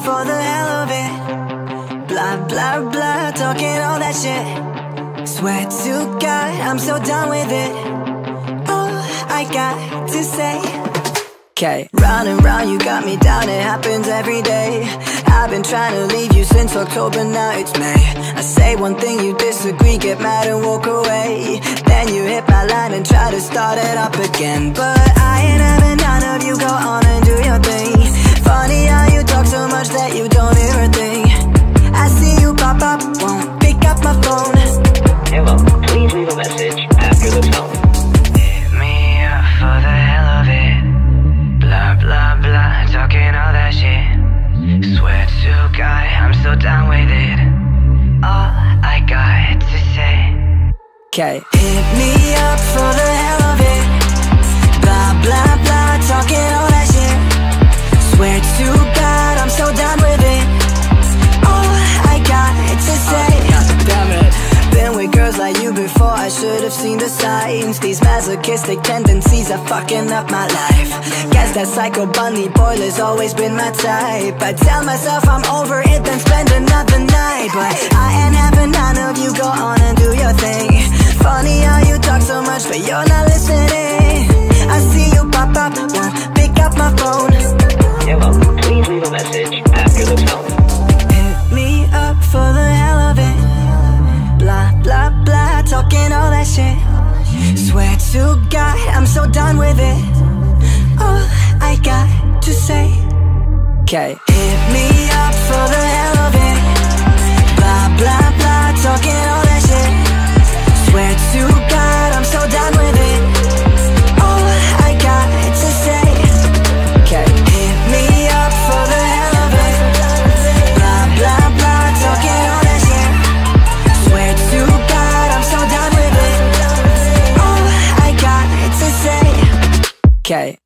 for the hell of it. Blah, blah, blah, talking all that shit. Swear to God, I'm so done with it. All I got to say. Okay, round and round, you got me down, it happens every day. I've been trying to leave you since October, now it's May. I say one thing, you disagree, get mad and walk away. Then you hit my line and try to start it up again. But I ain't having none of you, go on and do your thing. Funny how you talk so much that you don't hear a thing. I see you pop up, won't pick up my phone. Hello, please leave a message after the tone. Hit me up for the hell of it. Blah, blah, blah, talking all that shit. Swear to God, I'm so done with it. All I got to say. Okay, hit me up for the hell of it. Blah, blah, blah, talking all that shit. Swear to God, I'm so done with it. All I got to say. Damn it. Been with girls like you before, I should have seen the signs. These masochistic tendencies are fucking up my life. Guess that psycho bunny boy has always been my type. I tell myself I'm over it, then spend another night. But I ain't having none of you, go on and do your thing. Funny how you talk so much, but you're not listening. I see you pop up, won't pick up my phone. Hello, please leave a message after the tone. Hit me up for the hell of it. Blah, blah, blah, talking all that shit. Swear to God, I'm so done with it. All I got to say. Okay, hit me up for the hell of it. Blah, blah, blah, talking all that shit. Swear to God, I'm so done with it. All I got to say. Okay, hit me up for the hell of it. Blah, blah, blah, talking all that shit. Swear to God, I'm so done with it. All I got to say. Okay.